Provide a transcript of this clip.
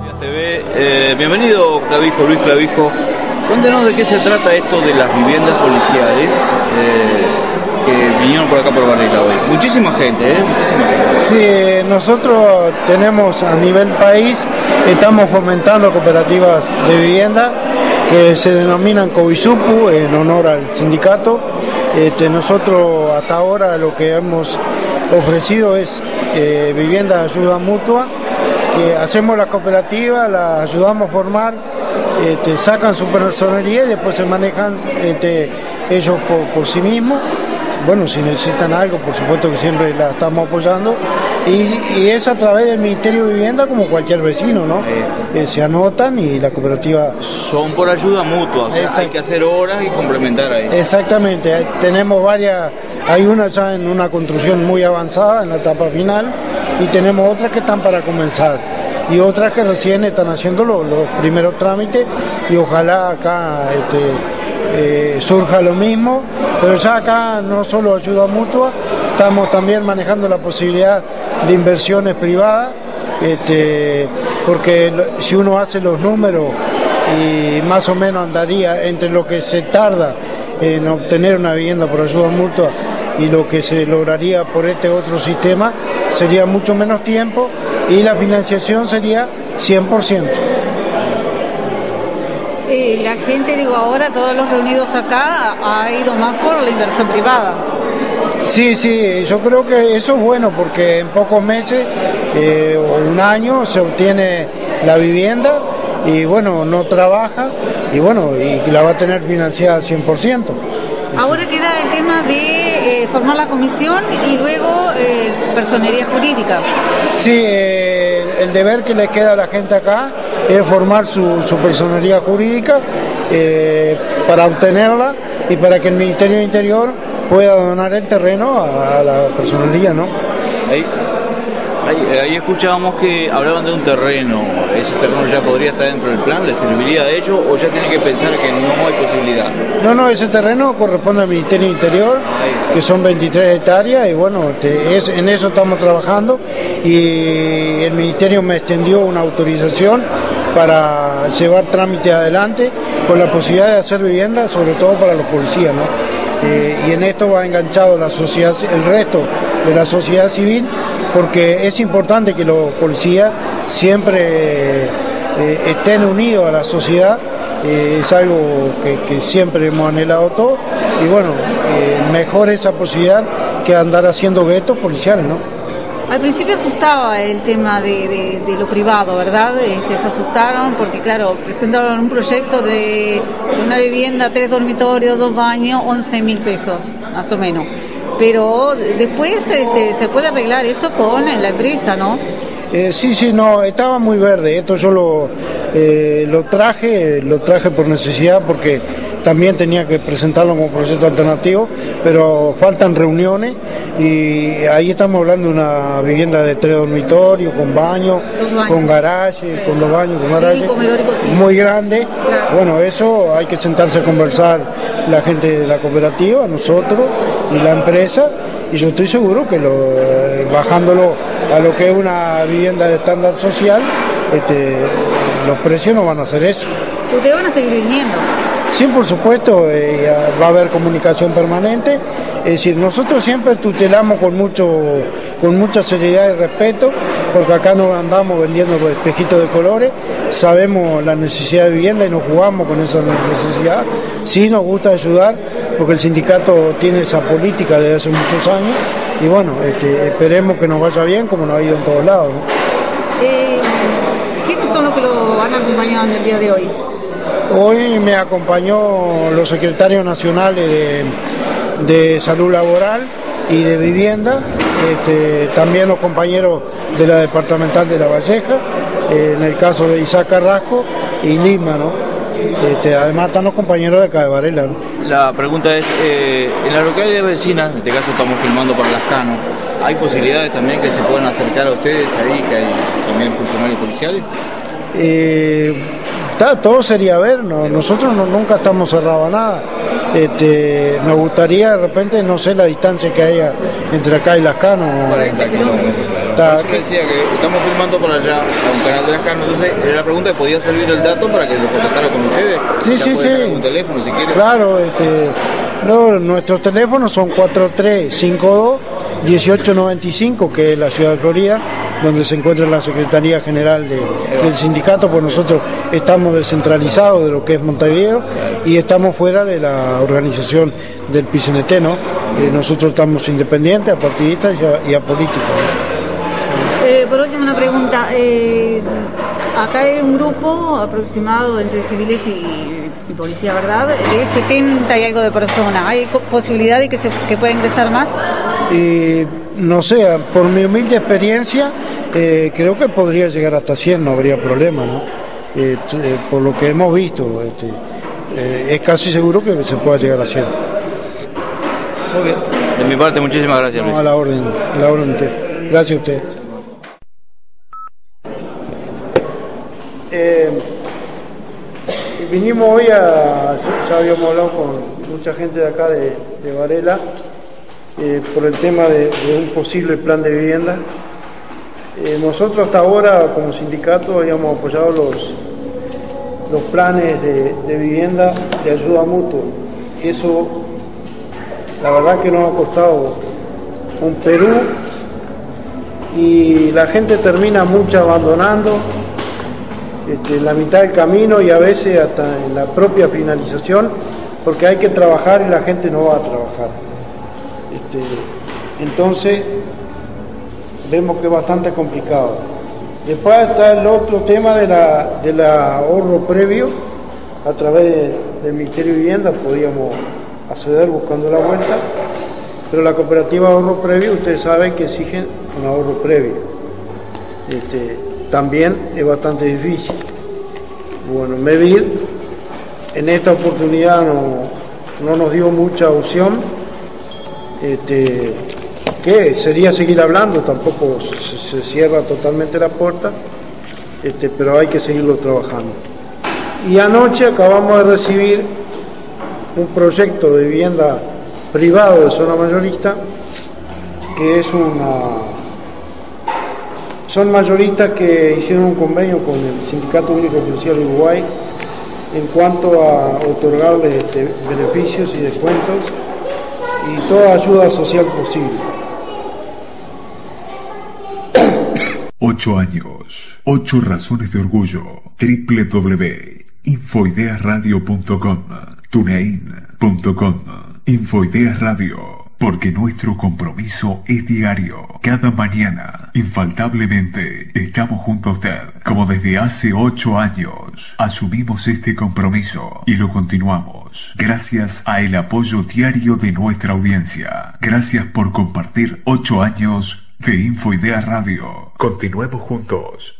TV. Bienvenido Clavijo, Luis Clavijo. Cuéntenos de qué se trata esto de las viviendas policiales que vinieron por acá por Varela hoy. Muchísima gente, muchísima gente. Sí, nosotros tenemos a nivel país, estamos fomentando cooperativas de vivienda que se denominan COVISUPU en honor al sindicato. Nosotros hasta ahora lo que hemos ofrecido es vivienda de ayuda mutua, que hacemos la cooperativa, la ayudamos a formar, sacan su personería y después se manejan ellos por sí mismos. Bueno, si necesitan algo, por supuesto que siempre la estamos apoyando, y es a través del Ministerio de Vivienda como cualquier vecino, ¿no? Se anotan y la cooperativa... Son por ayuda mutua, o sea, hay que hacer horas y complementar ahí. Exactamente, tenemos varias, hay una ya en una construcción muy avanzada, en la etapa final, y tenemos otras que están para comenzar, y otras que recién están haciendo los primeros trámites, y ojalá acá surja lo mismo, pero ya acá no solo ayuda mutua, estamos también manejando la posibilidad de inversiones privadas, porque si uno hace los números y más o menos andaría entre lo que se tarda en obtener una vivienda por ayuda mutua y lo que se lograría por este otro sistema, sería mucho menos tiempo y la financiación sería 100%. La gente, ahora todos los reunidos acá ha ido más por la inversión privada. Sí, yo creo que eso es bueno porque en pocos meses o un año se obtiene la vivienda y bueno, no trabaja y bueno, y la va a tener financiada al 100%. Ahora queda el tema de formar la comisión y luego personería jurídica. Sí, el deber que le queda a la gente acá es formar su personería jurídica para obtenerla y para que el Ministerio del Interior pueda donar el terreno a la personería, ¿no? Ahí escuchábamos que hablaban de un terreno. ¿Ese terreno ya podría estar dentro del plan? ¿Le serviría a ellos o ya tiene que pensar que no hay posibilidad? No, ese terreno corresponde al Ministerio del Interior, que son 23 hectáreas y bueno, en eso estamos trabajando y el Ministerio me extendió una autorización para llevar trámite adelante con la posibilidad de hacer vivienda, sobre todo para los policías, ¿no? Y en esto va enganchado la sociedad, el resto de la sociedad civil, porque es importante que los policías siempre estén unidos a la sociedad, es algo que siempre hemos anhelado todos, y bueno, mejor esa posibilidad que andar haciendo guetos policiales, ¿no? Al principio asustaba el tema de lo privado, ¿verdad? Se asustaron porque, claro, presentaron un proyecto de una vivienda, 3 dormitorios, 2 baños, 11.000 pesos, más o menos. Pero después se puede arreglar eso con la empresa, ¿no? Sí, no, estaba muy verde. Esto yo lo traje por necesidad porque también tenía que presentarlo como proyecto alternativo, pero faltan reuniones y ahí estamos hablando de una vivienda de 3 dormitorios, con baño, con garaje, con 2 baños, con garaje, muy grande. Claro. Bueno, eso hay que sentarse a conversar la gente de la cooperativa, nosotros y la empresa, y yo estoy seguro que bajándolo a lo que es una vivienda de estándar social, los precios no van a hacer eso. ¿Ustedes van a seguir viniendo? Sí, por supuesto, va a haber comunicación permanente, es decir, nosotros siempre tutelamos con mucha seriedad y respeto, porque acá no andamos vendiendo espejitos de colores, sabemos la necesidad de vivienda y nos jugamos con esa necesidad, sí nos gusta ayudar, porque el sindicato tiene esa política desde hace muchos años, y bueno, esperemos que nos vaya bien como nos ha ido en todos lados, ¿no? ¿Quiénes son los que lo han acompañado en el día de hoy? Hoy me acompañó los secretarios nacionales de Salud Laboral y de Vivienda, también los compañeros de la departamental de La Valleja, en el caso de Isaac Carrasco y Lima, ¿no? Además están los compañeros de acá de Varela, ¿no? La pregunta es, en la localidad vecina, en este caso estamos filmando para Lascano, ¿hay posibilidades también que se puedan acercar a ustedes ahí, que hay también funcionarios policiales? Todo sería ver, ¿no? Nosotros nunca estamos cerrados a nada. Nos gustaría de repente, no sé la distancia que haya entre acá y Lascano. 40 kilómetros. Por eso decía que estamos filmando por allá a un canal de las Carnes, entonces la pregunta es, ¿podía servir el dato para que lo contactara con ustedes? Sí, sí, sí. Un teléfono si quieren. Claro, no, nuestros teléfonos son 4352-1895, que es la ciudad de Florida, donde se encuentra la Secretaría General del sindicato, pues nosotros estamos descentralizados de lo que es Montevideo y estamos fuera de la organización del PCNT, ¿no? Nosotros estamos independientes, apartidistas y apolíticos. Por último, una pregunta. Acá hay un grupo aproximado entre civiles y policía, ¿verdad? De 70 y algo de personas. ¿Hay posibilidad de que pueda ingresar más? No sé, por mi humilde experiencia, creo que podría llegar hasta 100, no habría problema, ¿no? Por lo que hemos visto, es casi seguro que se pueda llegar a 100. Muy bien. De mi parte, muchísimas gracias, Luis. No, a la orden de usted. Gracias a usted. Vinimos hoy ya habíamos hablado con mucha gente de acá de Varela por el tema de un posible plan de vivienda. Nosotros hasta ahora como sindicato habíamos apoyado los planes de vivienda de ayuda mutua. Eso la verdad que nos ha costado un Perú y la gente termina mucho abandonando en la mitad del camino y a veces hasta en la propia finalización, porque hay que trabajar y la gente no va a trabajar. Entonces vemos que es bastante complicado. Después está el otro tema del ahorro previo. A través del Ministerio de Vivienda podíamos acceder buscando la vuelta, pero la cooperativa de ahorro previo, ustedes saben que exigen un ahorro previo. También es bastante difícil. Bueno, MEVIL en esta oportunidad no nos dio mucha opción, que sería seguir hablando, tampoco se cierra totalmente la puerta, pero hay que seguirlo trabajando. Y anoche acabamos de recibir un proyecto de vivienda privado de zona mayorista, que es son mayoristas que hicieron un convenio con el Sindicato Único Policial de Uruguay en cuanto a otorgarles beneficios y descuentos y toda ayuda social posible. 8 años, 8 razones de orgullo. www.infoidearadio.com, tunein.com. Infoideas Radio. Porque nuestro compromiso es diario. Cada mañana, infaltablemente, estamos junto a usted. Como desde hace 8 años, asumimos este compromiso y lo continuamos. Gracias a el apoyo diario de nuestra audiencia. Gracias por compartir 8 años de Infoideas Radio. Continuemos juntos.